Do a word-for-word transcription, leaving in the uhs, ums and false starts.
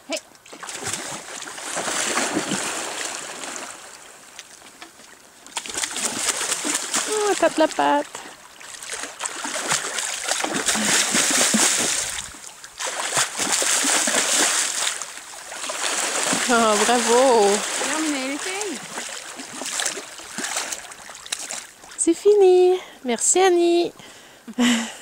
Hey. Oh, tape la patte. Oh, bravo. Terminé les filles. C'est fini. Merci Annie.